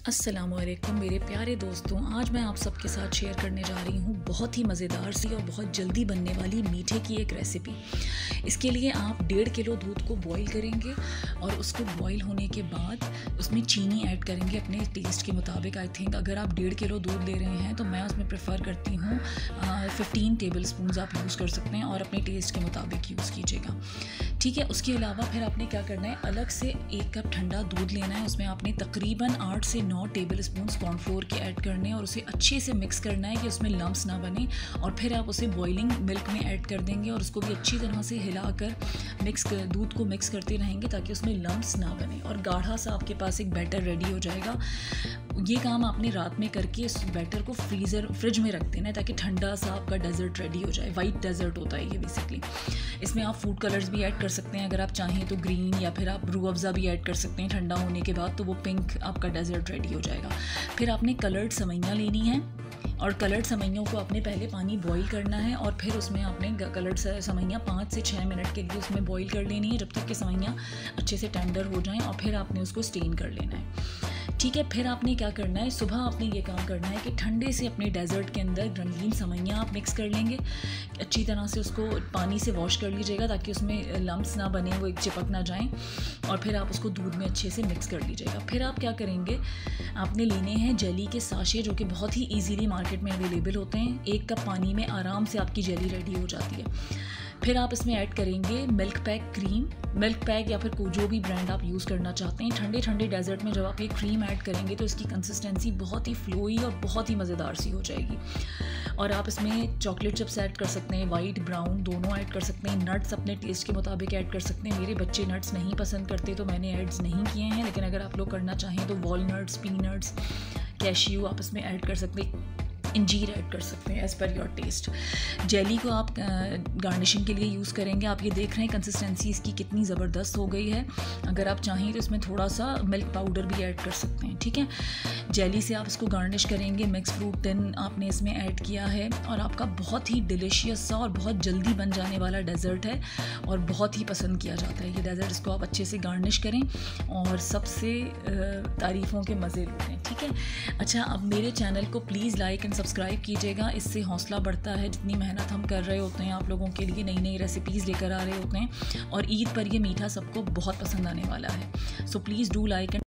अस्सलामुअलैकुम मेरे प्यारे दोस्तों, आज मैं आप सबके साथ शेयर करने जा रही हूँ बहुत ही मज़ेदार सी और बहुत जल्दी बनने वाली मीठे की एक रेसिपी। इसके लिए आप 1.5 किलो दूध को बॉईल करेंगे और उसको बॉईल होने के बाद उसमें चीनी ऐड करेंगे अपने टेस्ट के मुताबिक। आई थिंक अगर आप 1.5 किलो दूध ले रहे हैं तो मैं उसमें प्रेफर करती हूँ 15 टेबल स्पून आप यूज़ कर सकते हैं और अपने टेस्ट के मुताबिक यूज़ कीजिएगा, ठीक है। उसके अलावा फिर आपने क्या करना है, अलग से 1 कप ठंडा दूध लेना है। उसमें आपने तकरीबन 8 से 9 टेबल स्पून कॉर्नफ्लोर के ऐड करने हैं और उसे अच्छे से मिक्स करना है कि उसमें लम्प्स ना बने। और फिर आप उसे बॉइलिंग मिल्क में ऐड कर देंगे और उसको भी अच्छी तरह से हिलाकर दूध को मिक्स करते रहेंगे ताकि उसमें लम्प्स ना बने और गाढ़ा सा आपके पास एक बैटर रेडी हो जाएगा। ये काम आपने रात में करके इस बैटर को फ्रिज में रख देना है ताकि ठंडा सा आपका डेजर्ट रेडी हो जाए। वाइट डेजर्ट होता है ये बेसिकली। इसमें आप फूड कलर्स भी ऐड कर सकते हैं अगर आप चाहें तो, ग्रीन, या फिर आप रूह अफ़ज़ा भी ऐड कर सकते हैं ठंडा होने के बाद, तो वो पिंक आपका डेजर्ट रेडी हो जाएगा। फिर आपने कलर्ड सेवइयां लेनी है और कलर्ड सेवइयों को आपने पहले पानी बॉईल करना है और फिर उसमें आपने कलर्ड सेवइयां 5 से 6 मिनट के लिए उसमें बॉईल कर लेनी है जब तक कि सेवइयां अच्छे से टेंडर हो जाएं और फिर आपने उसको स्टेन कर लेना है, ठीक है। फिर आपने क्या करना है, सुबह आपने ये काम करना है कि ठंडे से अपने डेजर्ट के अंदर रंगीन सेवइयां आप मिक्स कर लेंगे। अच्छी तरह से उसको पानी से वॉश कर लीजिएगा ताकि उसमें लम्प्स ना बने, वो एक चिपक ना जाएं। और फिर आप उसको दूध में अच्छे से मिक्स कर लीजिएगा। फिर आप क्या करेंगे, आपने लेने हैं जेली के साशे जो कि बहुत ही ईजीली मार्केट में अवेलेबल होते हैं। 1 कप पानी में आराम से आपकी जेली रेडी हो जाती है। फिर आप इसमें ऐड करेंगे milk pack cream, milk pack या फिर जो भी ब्रांड आप यूज़ करना चाहते हैं। ठंडे ठंडे डेजर्ट में जब आप ये क्रीम ऐड करेंगे तो इसकी कंसिस्टेंसी बहुत ही फ्लोई और बहुत ही मज़ेदार सी हो जाएगी। और आप इसमें चॉकलेट चिप्स ऐड कर सकते हैं, वाइट ब्राउन दोनों ऐड कर सकते हैं। नट्स अपने टेस्ट के मुताबिक ऐड कर सकते हैं। मेरे बच्चे नट्स नहीं पसंद करते तो मैंने ऐड्स नहीं किए हैं, लेकिन अगर आप लोग करना चाहें तो वॉलनट्स, पीनट्स, कैशियू आप इसमें ऐड कर सकते हैं। इंजीर ऐड कर सकते हैं as per your test. Jelly को आप गार्निशिंग के लिए यूज़ करेंगे। आप ये देख रहे हैं कंसिस्टेंसी इसकी कितनी ज़बरदस्त हो गई है। अगर आप चाहें तो इसमें थोड़ा सा मिल्क पाउडर भी ऐड कर सकते हैं, ठीक है। जेली से आप इसको गार्निश करेंगे। मिक्स फ्रूट टिन आपने इसमें ऐड किया है और आपका बहुत ही डिलीशियस सा और बहुत जल्दी बन जाने वाला डेजर्ट है और बहुत ही पसंद किया जाता है ये डेजर्ट। इसको आप अच्छे से गार्निश करें और सबसे तारीफ़ों के मज़े लूटें, ठीक है। अच्छा, अब मेरे चैनल को प्लीज़ लाइक एंड सब्सक्राइब कीजिएगा, इससे हौसला बढ़ता है। जितनी मेहनत हम कर रहे होते हैं आप लोगों के लिए, नई नई रेसिपीज़ लेकर आ रहे होते हैं और ईद पर ये मीठा सबको बहुत पसंद आने वाला है। So please do like and